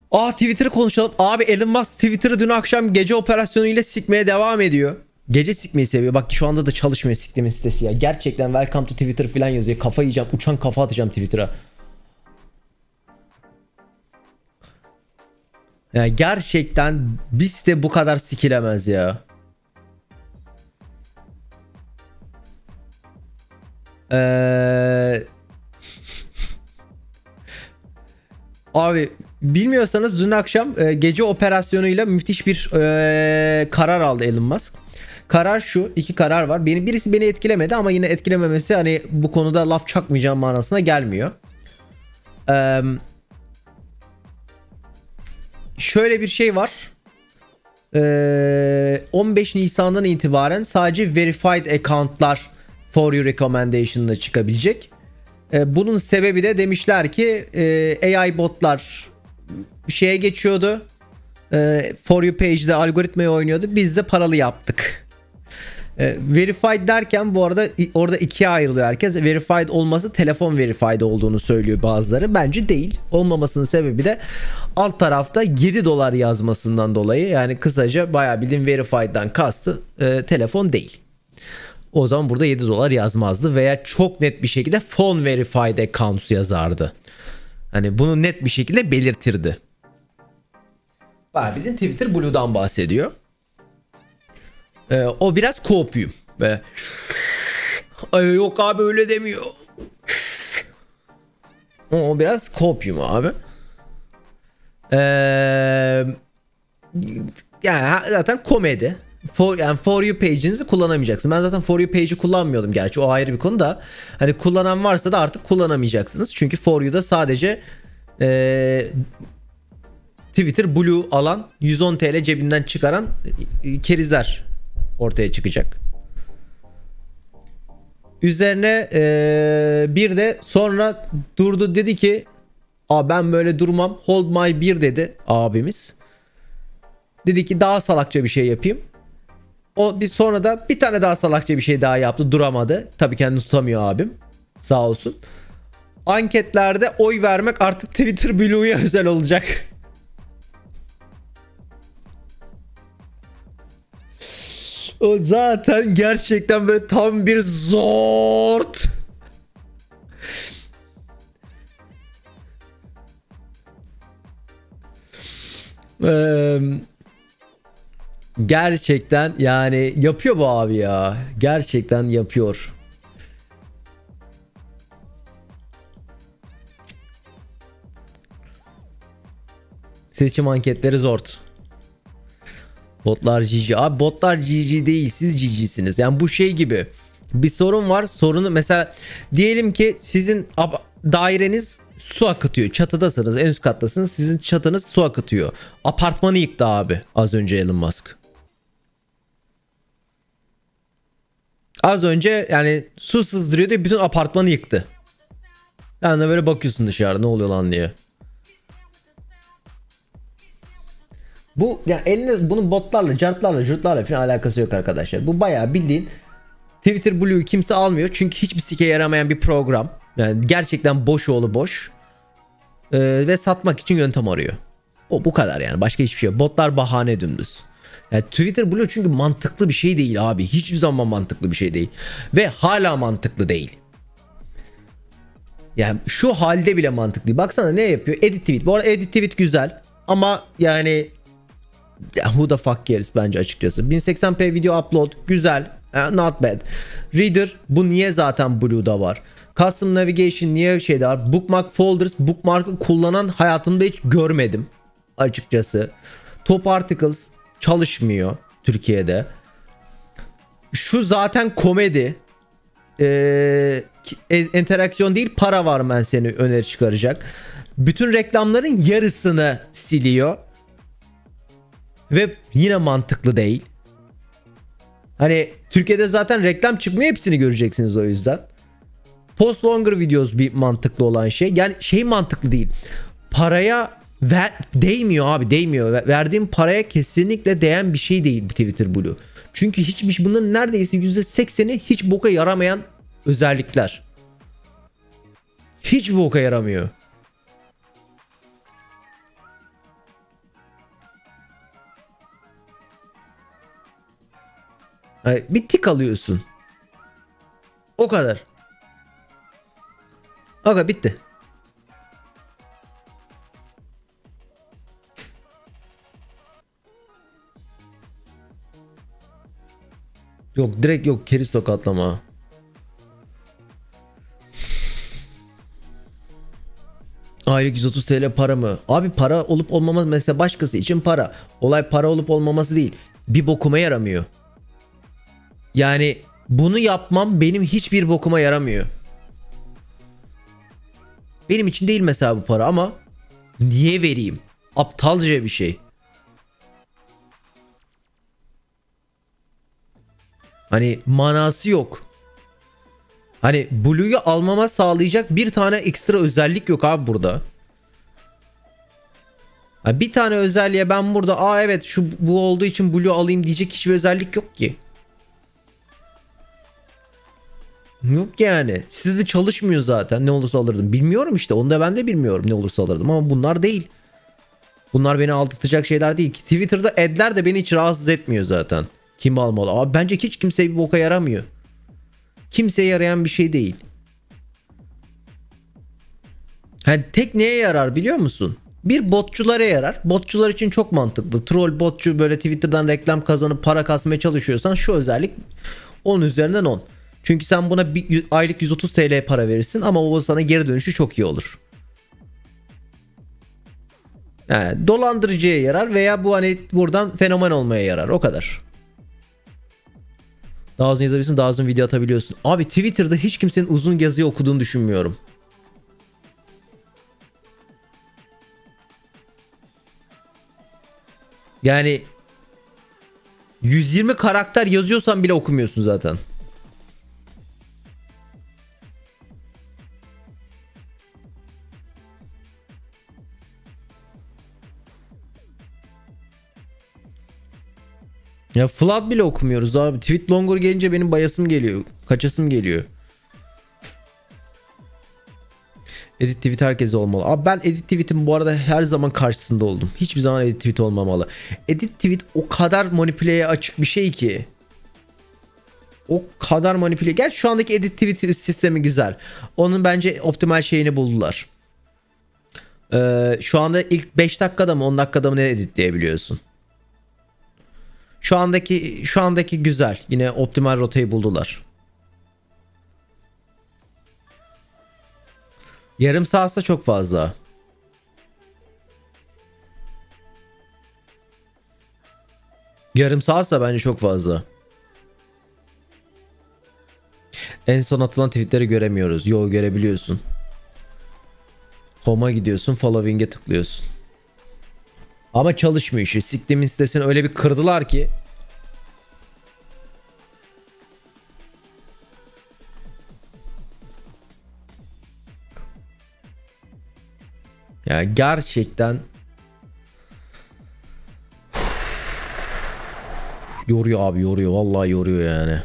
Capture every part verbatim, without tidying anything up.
Ah, Twitter'ı konuşalım. Abi Elon Musk Twitter'ı dün akşam gece operasyonuyla sikmeye devam ediyor. Gece sikmeyi seviyor. Bak şu anda da çalışmıyor siklemin sitesi ya. Gerçekten welcome to Twitter falan yazıyor. Kafa yiyeceğim. Uçan kafa atacağım Twitter'a. Yani gerçekten bir site bu kadar sikilemez ya. Eee... Abi bilmiyorsanız dün akşam e, gece operasyonuyla müthiş bir e, karar aldı Elon Musk. Karar şu, iki karar var. Beni birisi beni etkilemedi ama yine etkilememesi hani bu konuda laf çakmayacağım manasına gelmiyor. Ee, şöyle bir şey var. Ee, on beş Nisan'dan itibaren sadece verified account'lar for your recommendation'da çıkabilecek. Ee, bunun sebebi de demişler ki e, A I botlar bir şeye geçiyordu. E, For You page'de algoritmayı oynuyordu. Biz de paralı yaptık. E, verified derken bu arada orada ikiye ayrılıyor herkes. Verified olması telefon verified olduğunu söylüyor bazıları. Bence değil. Olmamasının sebebi de alt tarafta yedi dolar yazmasından dolayı. Yani kısaca bayağı bildiğin verified'dan kastı e, telefon değil. O zaman burada yedi dolar yazmazdı veya çok net bir şekilde phone verified accounts yazardı. Hani bunu net bir şekilde belirtirdi. Bayağı bildiğin Twitter Blue'dan bahsediyor. Ee, o biraz kopyum. Ve ay yok abi öyle demiyor. O biraz kopyum abi. Ee, yani zaten komedi. For, yani For You page'inizi kullanamayacaksın. Ben zaten For You page'i kullanmıyordum gerçi. O ayrı bir konu da. Hani kullanan varsa da artık kullanamayacaksınız. Çünkü For You'da sadece ee, Twitter Blue alan yüz on TL cebinden çıkaran kerizler ortaya çıkacak. Üzerine ee, bir de sonra durdu dedi ki Aa, ben böyle durmam, hold my beer dedi abimiz. Dedi ki daha salakça bir şey yapayım. O bir sonra da bir tane daha salakça bir şey daha yaptı, duramadı. Tabii kendini tutamıyor abim. Sağ olsun. Anketlerde oy vermek artık Twitter Blue'ya özel olacak. O zaten gerçekten böyle tam bir zort. Eee Gerçekten yani yapıyor bu abi ya. Gerçekten yapıyor. Seçim anketleri zor. Botlar G G. Abi botlar G G değil, siz G G'siniz. Yani bu şey gibi. Bir sorun var. Sorunu mesela diyelim ki sizin daireniz su akıtıyor. Çatıdasınız, en üst kattasınız. Sizin çatınız su akıtıyor. Apartmanı yıktı abi az önce Elon Musk. Az önce yani su sızdırıyor diye bütün apartmanı yıktı. Yani de böyle bakıyorsun dışarı, ne oluyor lan diye. Bu yani elinde bunun botlarla, cartlarla, jurtlarla falan alakası yok arkadaşlar. Bu bayağı bildiğin Twitter Blue'yu kimse almıyor çünkü hiçbir sike yaramayan bir program. Yani gerçekten boş oğlu boş. Ee, ve satmak için yöntem arıyor. O bu kadar yani, başka hiçbir şey yok. Botlar bahane dümdüz. Yani Twitter Blue çünkü mantıklı bir şey değil abi. Hiçbir zaman mantıklı bir şey değil. Ve hala mantıklı değil. Yani şu halde bile mantıklı değil. Baksana ne yapıyor? Edit tweet. Bu arada edit tweet güzel. Ama yani who the fuck cares bence açıkçası. bin seksen p video upload güzel. Not bad. Reader bu niye zaten Blue'da var? Custom navigation niye şeyde var? Bookmark folders, bookmark'ı kullanan hayatımda hiç görmedim açıkçası. Top articles çalışmıyor Türkiye'de. Şu zaten komedi. Ee, interaksiyon değil, para var, ben seni öneri çıkaracak. Bütün reklamların yarısını siliyor. Ve yine mantıklı değil. Hani Türkiye'de zaten reklam çıkmıyor, hepsini göreceksiniz o yüzden. Post longer videos bir mantıklı olan şey. Yani şey mantıklı değil. Paraya ver, değmiyor abi, değmiyor. Verdiğim paraya kesinlikle değen bir şey değil bu Twitter Blue. Çünkü hiçbir bunların neredeyse yüzde sekseni hiç boka yaramayan özellikler. Hiç boka yaramıyor. Yani bir tik alıyorsun. O kadar. Aga bitti. Yok direkt yok keriz tokatlama. Aylık yüz otuz T L para mı? Abi para olup olmaması mesela başkası için para. Olay para olup olmaması değil. Bir bokuma yaramıyor. Yani bunu yapmam benim hiçbir bokuma yaramıyor. Benim için değil mesela bu para ama niye vereyim? Aptalca bir şey. Hani manası yok. Hani Blue'yu almama sağlayacak bir tane ekstra özellik yok abi burada. Ha, bir tane özelliğe ben burada aa evet şu bu olduğu için Blue alayım diyecek hiçbir özellik yok ki. Yok yani. Sizde çalışmıyor zaten. Ne olursa alırdım. Bilmiyorum işte. Onu da ben de bilmiyorum ne olursa alırdım ama bunlar değil. Bunlar beni aldırtacak şeyler değil ki. Twitter'da ad'ler de beni hiç rahatsız etmiyor zaten. Kim almalı? Abi bence hiç kimse bir boka yaramıyor. Kimseye yarayan bir şey değil. Hani tek neye yarar biliyor musun? Bir botçulara yarar. Botçular için çok mantıklı. Troll botçu böyle Twitter'dan reklam kazanıp para kasmaya çalışıyorsan şu özellik on üzerinden on. Çünkü sen buna bir, aylık yüz otuz T L para verirsin ama o sana geri dönüşü çok iyi olur. Yani dolandırıcıya yarar veya bu hani buradan fenomen olmaya yarar. O kadar. Daha uzun yazabilirsin, daha uzun video atabiliyorsun. Abi Twitter'da hiç kimsenin uzun yazıyı okuduğunu düşünmüyorum. Yani yüz yirmi karakter yazıyorsan bile okumuyorsun zaten. Ya Flood bile okumuyoruz abi. Tweet longer gelince benim bayasım geliyor. Kaçasım geliyor. Edit tweet herkese olmalı. Abi ben edit tweet'in bu arada her zaman karşısında oldum. Hiçbir zaman edit tweet olmamalı. Edit tweet o kadar manipüleye açık bir şey ki. O kadar manipüle. Gel şu andaki edit tweet sistemi güzel. Onun bence optimal şeyini buldular. Ee, şu anda ilk beş dakikada mı on dakikada mı ne editleyebiliyorsun? Şu andaki şu andaki güzel. Yine optimal rotayı buldular. Yarım saatse çok fazla. Yarım saatse bence çok fazla. En son atılan tweetleri göremiyoruz. Yo görebiliyorsun. Home'a gidiyorsun, following'e tıklıyorsun. Ama çalışmıyor işte. Siktimin sitesini öyle bir kırdılar ki. Ya gerçekten yoruyor abi, yoruyor. Vallahi yoruyor yani.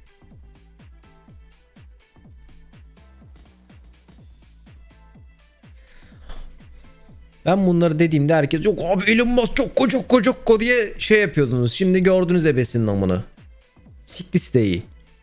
Ben bunları dediğimde herkes yok abi Elon Musk çok koca koca ko diye şey yapıyordunuz. Şimdi gördünüz ebesinin amını. Sikti siteyi.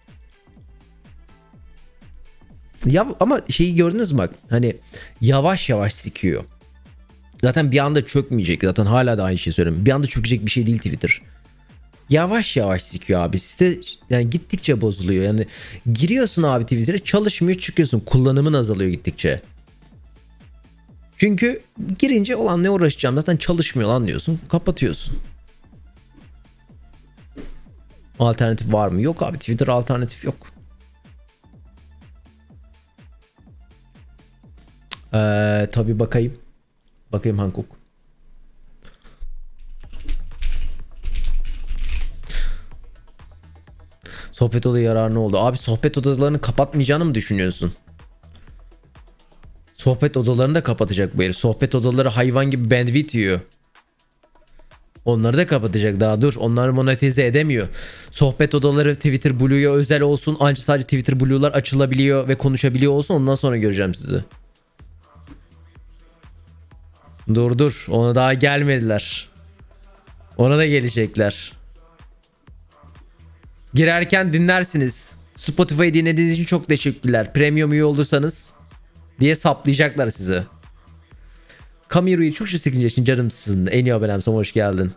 Ya ama şeyi gördünüz mü bak hani yavaş yavaş sikiyor. Zaten bir anda çökmeyecek. Zaten hala da aynı şeyi söylüyorum. Bir anda çökecek bir şey değil Twitter. Yavaş yavaş sikiyor abi. Site yani gittikçe bozuluyor. Yani giriyorsun abi Twitter'e çalışmıyor çıkıyorsun. Kullanımın azalıyor gittikçe. Çünkü girince olan ne uğraşacağım zaten çalışmıyor lan diyorsun. Kapatıyorsun. Alternatif var mı? Yok abi Twitter alternatif yok. Ee, tabii bakayım. Bakayım Hankook. Sohbet oda yararı ne oldu? Abi sohbet odalarını kapatmayacağını mı düşünüyorsun? Sohbet odalarını da kapatacak bu herif. Sohbet odaları hayvan gibi bandwidth yiyor. Onları da kapatacak daha dur. Onları monetize edemiyor. Sohbet odaları Twitter Blue'ya özel olsun. Ancak sadece Twitter Blue'lar açılabiliyor ve konuşabiliyor olsun. Ondan sonra göreceğim sizi. Dur dur. Ona daha gelmediler. Ona da gelecekler. Girerken dinlersiniz. Spotify'ı dinlediğiniz için çok teşekkürler. Premium üye olursanız diye saplayacaklar sizi. Kamiru'yu çok şu sekizinci yaşın canımsın. En iyi abonemsin, hoş geldin.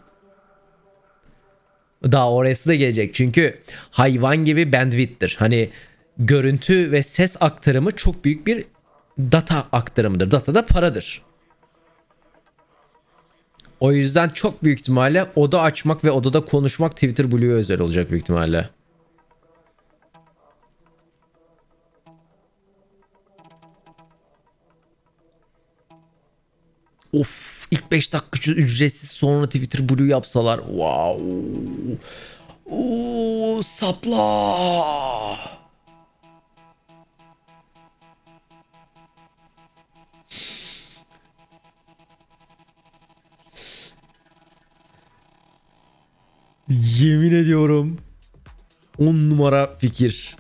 Daha orası da gelecek çünkü hayvan gibi bandwidth'tir. Hani görüntü ve ses aktarımı çok büyük bir data aktarımıdır. Data da paradır. O yüzden çok büyük ihtimalle oda açmak ve odada konuşmak Twitter Blue'ya özel olacak büyük ihtimalle. Of, ilk beş dakika ücretsiz, sonra Twitter Blue yapsalar. Wow. Oo, sapla. Yemin ediyorum. on numara fikir.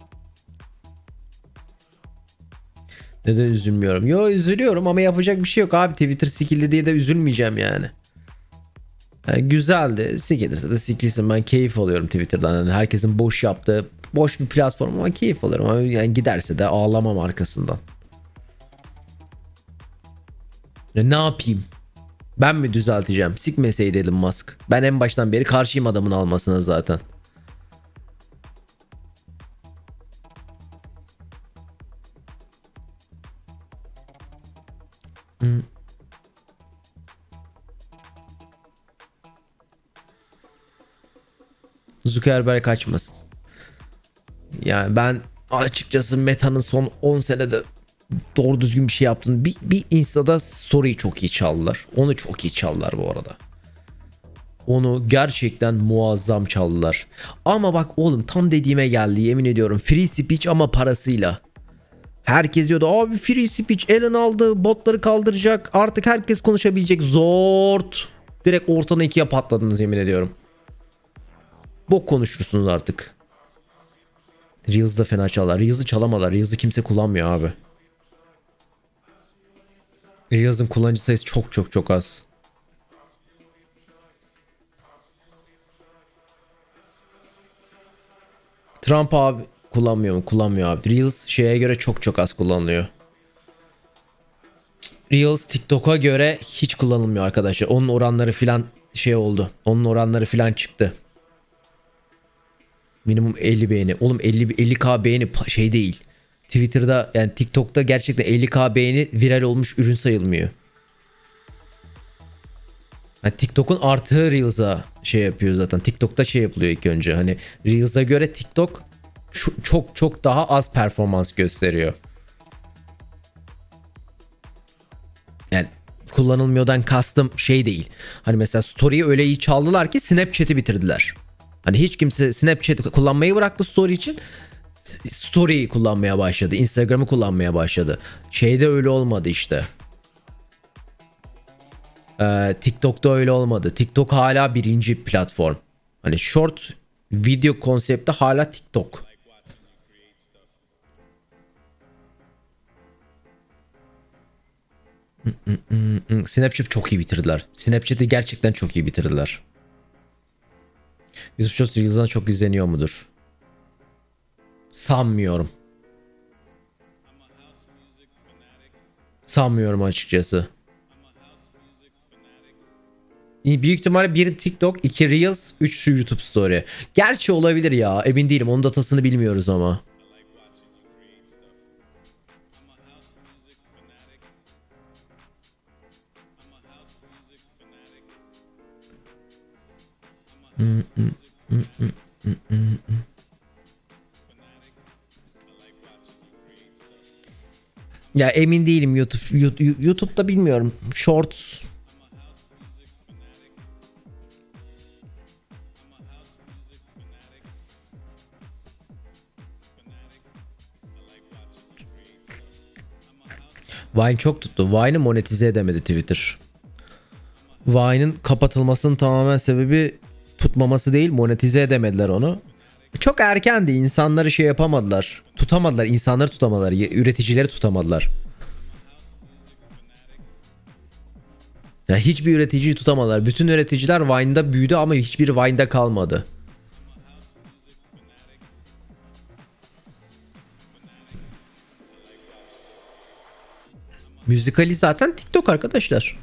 Neden üzülmüyorum? Yo, üzülüyorum ama yapacak bir şey yok abi. Twitter sikildi diye de üzülmeyeceğim yani. Yani güzeldi. Sikilirse de sikilsin. Ben keyif alıyorum Twitter'dan. Yani herkesin boş yaptığı boş bir platform ama keyif alıyorum. Ama yani giderse de ağlamam arkasından. Ya ne yapayım? Ben mi düzelteceğim? Sikmeseydi Elon Musk. Ben en baştan beri karşıyım adamın almasına zaten. Hmm. Zuckerberg kaçmasın. Yani ben açıkçası Meta'nın son on senede doğru düzgün bir şey yaptığını, bir, bir Insta'da story'yi çok iyi çaldılar. Onu çok iyi çaldılar bu arada. Onu gerçekten muazzam çaldılar. Ama bak oğlum, tam dediğime geldi yemin ediyorum. Free speech ama parasıyla. Herkes diyordu abi free speech Elon aldı, botları kaldıracak, artık herkes konuşabilecek. Zort. Direkt ortadan ikiye patladınız yemin ediyorum. Bok konuşursunuz artık. Reels'da fena çalar. Reels'ı çalamalar. Reels'ı kimse kullanmıyor abi. Reels'ın kullanıcı sayısı çok çok çok az. Trump abi kullanmıyor mu? Kullanmıyor abi. Reels şeye göre çok çok az kullanılıyor. Reels TikTok'a göre hiç kullanılmıyor arkadaşlar. Onun oranları filan şey oldu. Onun oranları filan çıktı. Minimum elli beğeni. Oğlum elli elli bin beğeni şey değil. Twitter'da yani TikTok'ta gerçekten elli bin beğeni viral olmuş ürün sayılmıyor. Yani TikTok'un artığı Reels'a şey yapıyor zaten. TikTok'ta şey yapılıyor ilk önce. Hani Reels'a göre TikTok şu, çok çok daha az performans gösteriyor. Yani kullanılmıyordan kastım şey değil. Hani mesela Story'yi öyle iyi çaldılar ki Snapchat'i bitirdiler. Hani hiç kimse Snapchat kullanmayı bıraktı Story için. Story'yi kullanmaya başladı. Instagram'ı kullanmaya başladı. Şeyde öyle olmadı işte. Ee, TikTok'ta öyle olmadı. TikTok hala birinci platform. Hani short video konsepti hala TikTok. Snapchat çok iyi bitirdiler. Snapchat'i gerçekten çok iyi bitirdiler. Yusuf Şos Reels'dan çok izleniyor mudur? Sanmıyorum. Sanmıyorum açıkçası. Büyük ihtimalle bir TikTok, iki Reels, üç YouTube Story. Gerçi olabilir ya. Emin değilim. Onun datasını bilmiyoruz ama. Hmm, hmm, hmm, hmm, hmm, hmm. Ya emin değilim YouTube, YouTube YouTube'da bilmiyorum. Shorts. Vine çok tuttu. Vine'ı monetize edemedi Twitter. Vine'ın kapatılmasının tamamen sebebi tutmaması değil, monetize edemediler onu. Çok erkendi. İnsanları şey yapamadılar. Tutamadılar. İnsanları tutamadılar. Üreticileri tutamadılar. Ya hiçbir üreticiyi tutamadılar. Bütün üreticiler Vine'da büyüdü ama hiçbir Vine'da kalmadı. Müzikali zaten TikTok arkadaşlar.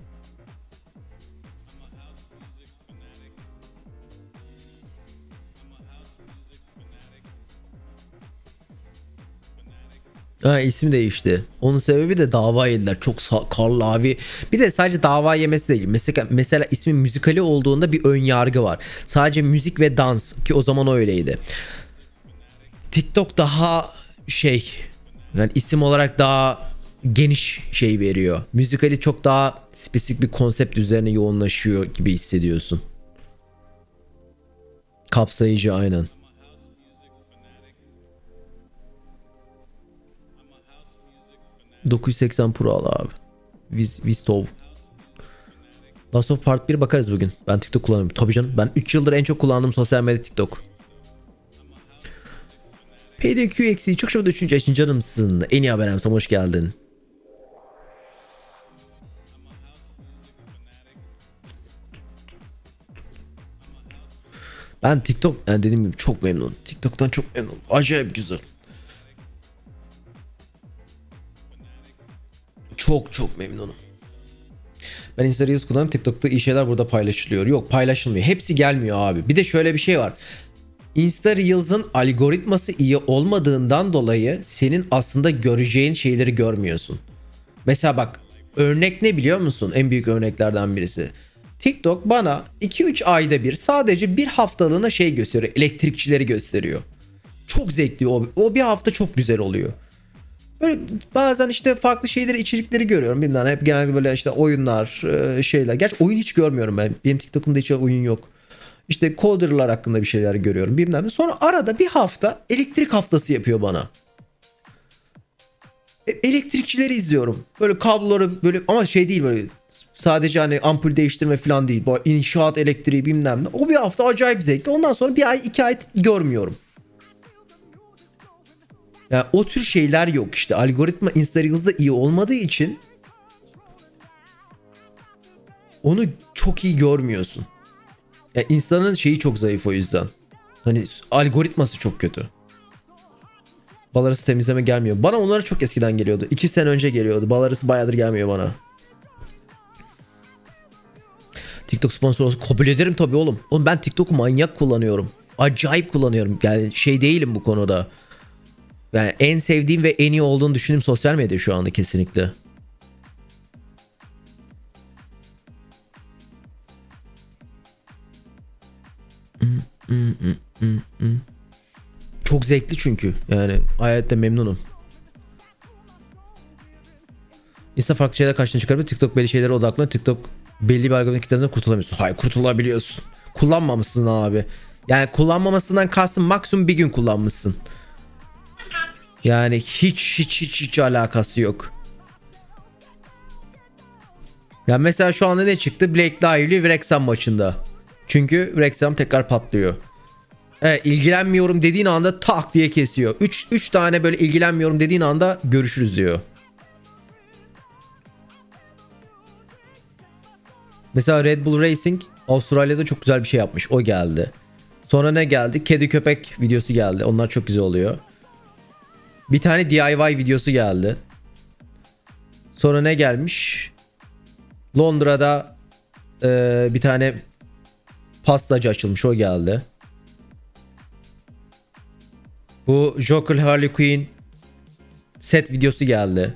Ha, ismi değişti. Onun sebebi de dava yediler. Çok karlı abi. Bir de sadece dava yemesi değil. Mesela, mesela ismin müzikali olduğunda bir ön yargı var. Sadece müzik ve dans ki o zaman öyleydi. TikTok daha şey, yani isim olarak daha geniş şey veriyor. Müzikali çok daha spesifik bir konsept üzerine yoğunlaşıyor gibi hissediyorsun. Kapsayıcı aynen. dokuz yüz seksen Pro al abi. Viz, Vistov. Last of Part bir bakarız bugün. Ben TikTok kullanıyorum. Tabii canım. Ben üç yıldır en çok kullandığım sosyal medya TikTok. P D Q eksiği çok şurada üçüncü yaşın canımsın. En iyi haber Emsam, hoş geldin. Ben TikTok yani dediğim gibi çok memnunum. TikTok'tan çok memnunum. Acayip güzel. Çok çok memnunum. Ben Insta Reels kullanıyorum. TikTok'ta iyi şeyler burada paylaşılıyor. Yok, paylaşılmıyor. Hepsi gelmiyor abi. Bir de şöyle bir şey var. Insta Reels'ın algoritması iyi olmadığından dolayı senin aslında göreceğin şeyleri görmüyorsun. Mesela bak, örnek ne biliyor musun? En büyük örneklerden birisi. TikTok bana iki üç ayda bir sadece bir haftalığına şey gösteriyor. Elektrikçileri gösteriyor. Çok zevkli o. O bir hafta çok güzel oluyor. Böyle bazen işte farklı şeyleri, içerikleri görüyorum. Bilmem, hep genelde böyle işte oyunlar, şeyler. Gerçi oyun hiç görmüyorum ben. Benim TikTok'umda hiç oyun yok. İşte coderlar hakkında bir şeyler görüyorum. Bilmem ne. Sonra arada bir hafta elektrik haftası yapıyor bana. E, elektrikçileri izliyorum. Böyle kabloları böyle, ama şey değil böyle. Sadece hani ampul değiştirme falan değil. Bu inşaat elektriği bilmem ne. O bir hafta acayip zevkli. Ondan sonra bir ay iki ay görmüyorum. Yani o tür şeyler yok işte. Algoritma Insta Reels'da iyi olmadığı için onu çok iyi görmüyorsun. Ya Insta'nın şeyi çok zayıf o yüzden. Hani algoritması çok kötü. Bal arası temizleme gelmiyor. Bana onları çok eskiden geliyordu. iki sene önce geliyordu. Bal arası bayağıdır gelmiyor bana. TikTok sponsor olsun. Kabul ederim tabii oğlum. Oğlum ben TikTok'u manyak kullanıyorum. Acayip kullanıyorum. Yani şey değilim bu konuda. Yani en sevdiğim ve en iyi olduğunu düşündüğüm sosyal medya şu anda kesinlikle. Çok zevkli çünkü. Yani hayatta memnunum. İnsan farklı şeyler karşına çıkarıp TikTok belli şeylere odaklanıyor. TikTok belli bir algoritma kitlesinden kurtulamıyorsun. Hayır, kurtulabiliyorsun. Kullanmamışsın abi. Yani kullanmamasından kastım maksimum bir gün kullanmışsın. Yani hiç hiç hiç hiç alakası yok. Ya mesela şu anda ne çıktı? Blake Lively Wrexham maçında. Çünkü Wrexham tekrar patlıyor. Evet, ilgilenmiyorum dediğin anda tak diye kesiyor. üç tane böyle ilgilenmiyorum dediğin anda görüşürüz diyor. Mesela Red Bull Racing Avustralya'da çok güzel bir şey yapmış. O geldi. Sonra ne geldi? Kedi köpek videosu geldi. Onlar çok güzel oluyor. Bir tane D I Y videosu geldi. Sonra ne gelmiş? Londra'da e, bir tane pastacı açılmış. O geldi. Bu Joker Harley Quinn set videosu geldi.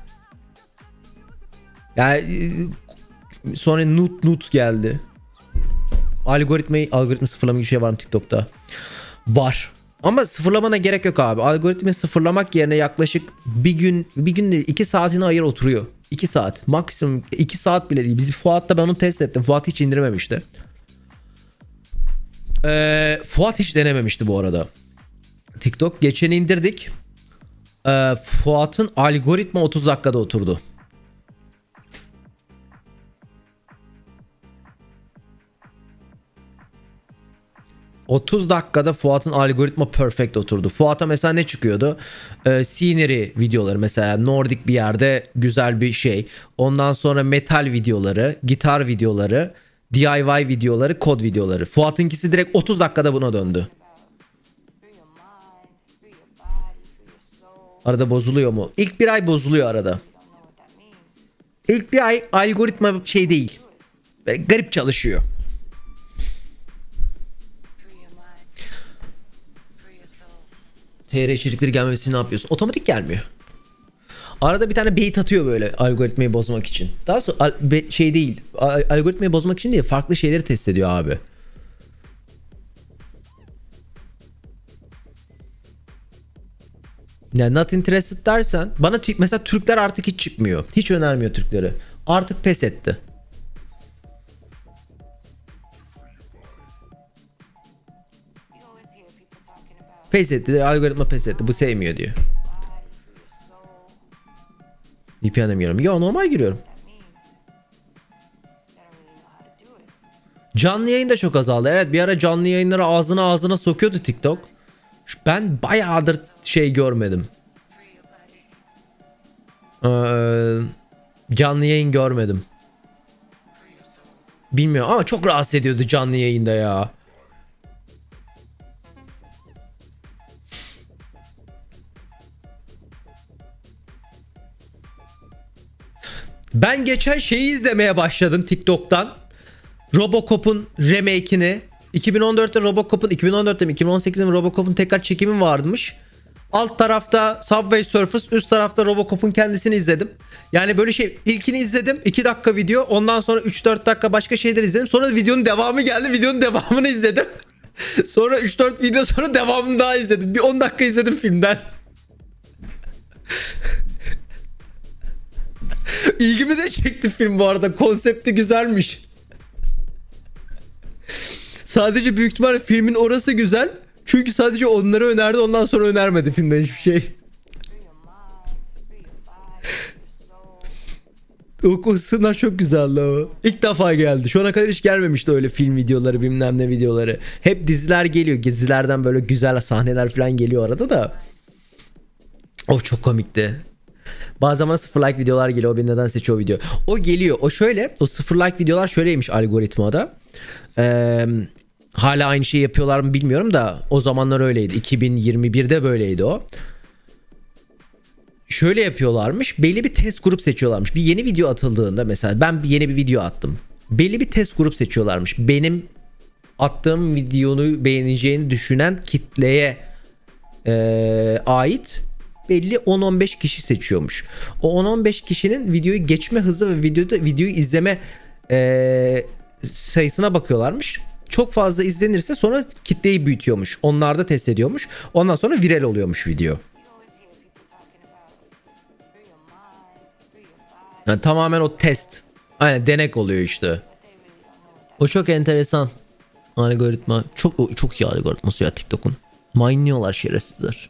Yani sonra nut nut geldi. Algoritmayı algoritma sıfırlama gibi bir şey var mı TikTok'ta? Var. Ama sıfırlamana gerek yok abi. Algoritmayı sıfırlamak yerine yaklaşık bir gün, bir gün değil, iki saatini ayır oturuyor. iki saat. Maksimum iki saat bile değil. Bizi Fuat'ta ben onu test ettim. Fuat hiç indirmemişti. Ee, Fuat hiç denememişti bu arada. TikTok geçen indirdik. Ee, Fuat'ın algoritma otuz dakikada oturdu. otuz dakikada Fuat'ın algoritma perfect oturdu. Fuat'a mesela ne çıkıyordu? Ee, scenery videoları, mesela Nordic bir yerde güzel bir şey. Ondan sonra metal videoları, gitar videoları, D I Y videoları, kod videoları. Fuat'ınkisi direkt otuz dakikada buna döndü. Arada bozuluyor mu? İlk bir ay bozuluyor arada. İlk bir ay algoritma şey değil. Böyle garip çalışıyor. T R içerikleri gelmemesini ne yapıyorsun? Otomatik gelmiyor. Arada bir tane bait atıyor böyle algoritmayı bozmak için. Daha sonra al- be- şey değil. al- Algoritmayı bozmak için değil, farklı şeyleri test ediyor abi. Yani not interested dersen bana t- mesela Türkler artık hiç çıkmıyor. Hiç önermiyor Türkleri. Artık pes etti. Pes etti. Algoritma pes etti. Bu sevmiyor diyor. V P N'e mi giriyorum? Yo, normal giriyorum. Canlı yayın da çok azaldı. Evet, bir ara canlı yayınları ağzına ağzına sokuyordu TikTok. Ben bayağıdır şey görmedim. Ee, canlı yayın görmedim. Bilmiyorum ama çok rahatsız ediyordu canlı yayında ya. Ben geçen şeyi izlemeye başladım TikTok'tan. Robocop'un remake'ini. iki bin on dörtte Robocop'un, iki bin on dörtte mi iki bin on sekizde mi Robocop'un tekrar çekimi varmış. Alt tarafta Subway Surfers, üst tarafta Robocop'un kendisini izledim. Yani böyle şey, ilkini izledim, iki dakika video, ondan sonra üç dört dakika başka şeyler izledim. Sonra videonun devamı geldi, videonun devamını izledim. Sonra üç dört video sonra devamını daha izledim. Bir on dakika izledim filmden. İlgimi de çekti film bu arada. Konsepti güzelmiş. Sadece büyük ihtimalle filmin orası güzel. Çünkü sadece onları önerdi, ondan sonra önermedi filmden hiçbir şey. O kısımlar çok güzeldi ama. İlk defa geldi. Şu ana kadar hiç gelmemişti öyle film videoları, bilmem ne videoları. Hep diziler geliyor. Dizilerden böyle güzel sahneler falan geliyor arada da. Of, çok komikti. Bazen bana sıfır like videolar geliyor. O beni neden seçiyor video. O geliyor. O şöyle. O sıfır like videolar şöyleymiş algoritmada. Eee... Hala aynı şeyi yapıyorlar mı bilmiyorum da o zamanlar öyleydi. iki bin yirmi birde böyleydi o. Şöyle yapıyorlarmış. Belli bir test grup seçiyorlarmış. Bir yeni video atıldığında mesela ben bir yeni bir video attım. Belli bir test grup seçiyorlarmış. Benim attığım videonu beğeneceğini düşünen kitleye e, ait belli on on beş kişi seçiyormuş. O on on beş kişinin videoyu geçme hızı ve videoda videoyu izleme e, sayısına bakıyorlarmış. Çok fazla izlenirse sonra kitleyi büyütüyormuş. Onlar da test ediyormuş. Ondan sonra viral oluyormuş video. Yani tamamen o test. Aynen, denek oluyor işte. O çok enteresan. Algoritma. Çok çok iyi algoritması ya TikTok'un. Mine'liyorlar şerefsizler.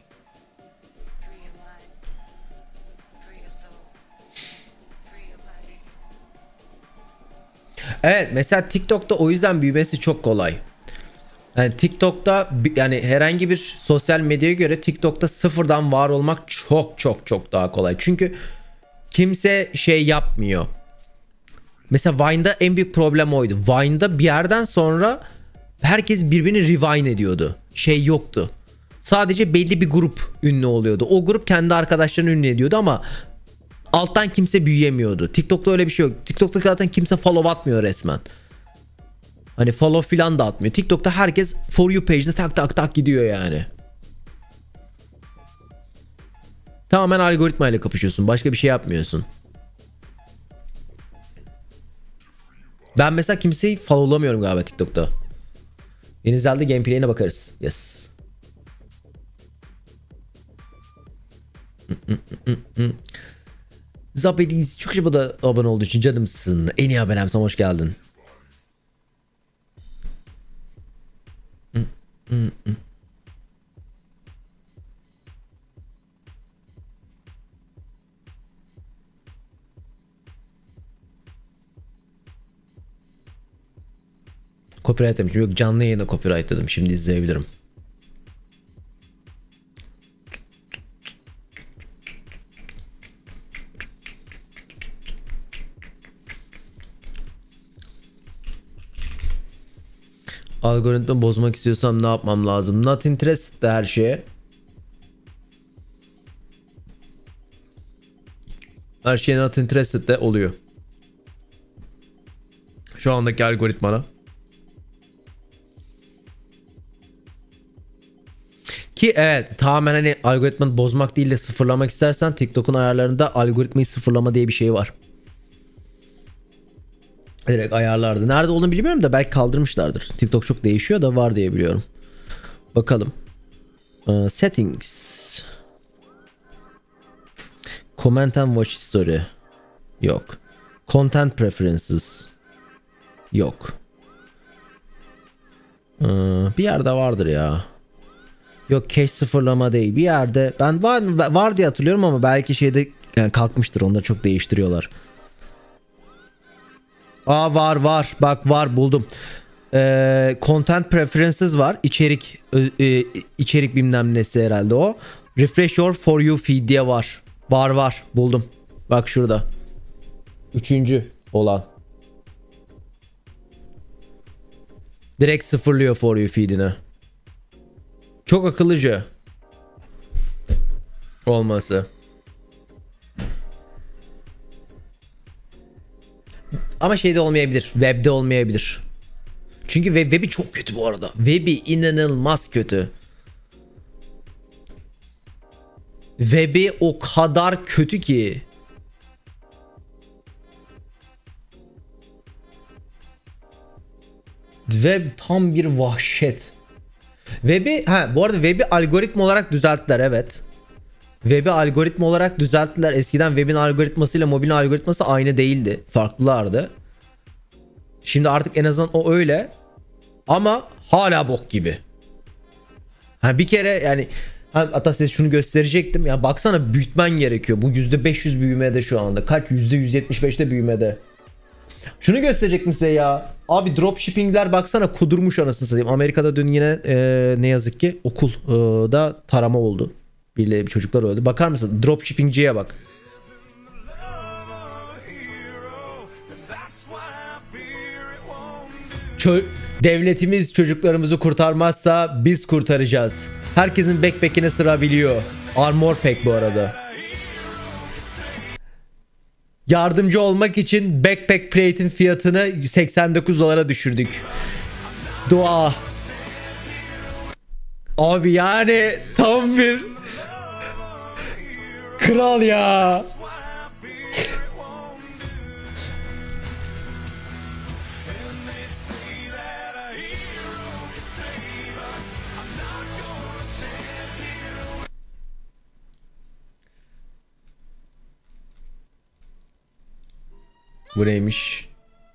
Evet, mesela TikTok'ta o yüzden büyümesi çok kolay. Yani TikTok'ta yani herhangi bir sosyal medyaya göre TikTok'ta sıfırdan var olmak çok çok çok daha kolay. Çünkü kimse şey yapmıyor. Mesela Vine'da en büyük problem oydu. Vine'da bir yerden sonra herkes birbirini rewind ediyordu. Şey yoktu. Sadece belli bir grup ünlü oluyordu. O grup kendi arkadaşlarını ünlü ediyordu ama alttan kimse büyüyemiyordu. TikTok'ta öyle bir şey yok. TikTok'ta zaten kimse follow atmıyor resmen. Hani follow filan da atmıyor. TikTok'ta herkes For You page'de tak tak tak gidiyor yani. Tamamen algoritmayla kapışıyorsun. Başka bir şey yapmıyorsun. Ben mesela kimseyi followlamıyorum galiba TikTok'ta. Yeni Zelda gameplay'ine bakarız. Yes. Zabediz çok şıp da abone olduğu için canımsın. En iyi abonemsen hoş geldin. Copyright demişim. Yok, canlı yayına copyright dedim. Şimdi izleyebilirim. Algoritma bozmak istiyorsam ne yapmam lazım? Not interested de her şeye. Her şey not interested de oluyor. Şu andaki algoritmana. Ki evet tamamen hani algoritmanı bozmak değil de sıfırlamak istersen TikTok'un ayarlarında algoritmayı sıfırlama diye bir şey var. Direkt ayarlardı. Nerede olduğunu bilmiyorum da belki kaldırmışlardır. TikTok çok değişiyor da var diye biliyorum. Bakalım. Uh, settings. Comment and watch history. Yok. Content preferences. Yok. Uh, bir yerde vardır ya. Yok cache sıfırlama değil. Bir yerde ben var, var diye hatırlıyorum ama belki şeyde yani kalkmıştır. Onları çok değiştiriyorlar. Aa var var. Bak var buldum. Ee, content preferences var. İçerik e, içerik bilmem nesi herhalde o. Refresh your for you feed diye var. Var var buldum. Bak şurada. Üçüncü olan. Direkt sıfırlıyor for you feed'ini. Çok akıllıca olması. Ama şeyde olmayabilir. Web'de olmayabilir. Çünkü web, web'i çok kötü bu arada. Web'i inanılmaz kötü. Web'i o kadar kötü ki. Web tam bir vahşet. Web'i ha bu arada web'i algoritma olarak düzelttiler evet. Web'i algoritma olarak düzelttiler. Eskiden web'in algoritmasıyla mobilin algoritması aynı değildi. Farklılardı. Şimdi artık en azından o öyle. Ama hala bok gibi. Ha bir kere yani hatta size şunu gösterecektim. Ya baksana büyütmen gerekiyor. Bu yüzde beş yüz büyümede şu anda. Kaç? yüzde yüz yetmiş beşte büyümede. Şunu gösterecektim size ya. Abi dropshippingler baksana kudurmuş anasını satayım. Amerika'da dün yine e, ne yazık ki okulda e, tarama oldu. Bir çocuklar öldü. Bakar mısın? Dropshippingciye bak. Çö Devletimiz çocuklarımızı kurtarmazsa biz kurtaracağız. Herkesin backpack'ine sıra biliyor. Armor pack bu arada. Yardımcı olmak için backpack plate'in fiyatını seksen dokuz dolara düşürdük. Dua. Abi yani tam bir kral ya. Bu neymiş?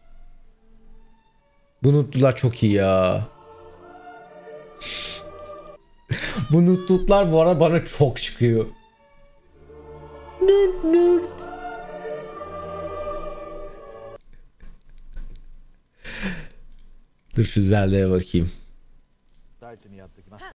Bu nutlular çok iyi ya. Bu nutlutlar bu arada bana çok çıkıyor. Nerd nerd. Dur şu Zelda'ya bakayım.